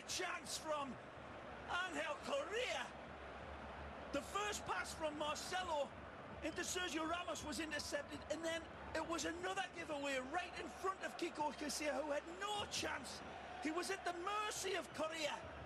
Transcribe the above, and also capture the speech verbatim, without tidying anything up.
chance from Angel Correa. The first pass from Marcelo into Sergio Ramos was intercepted, and then it was another giveaway right in front of Kiko Casilla, who had no chance. He was at the mercy of Correa.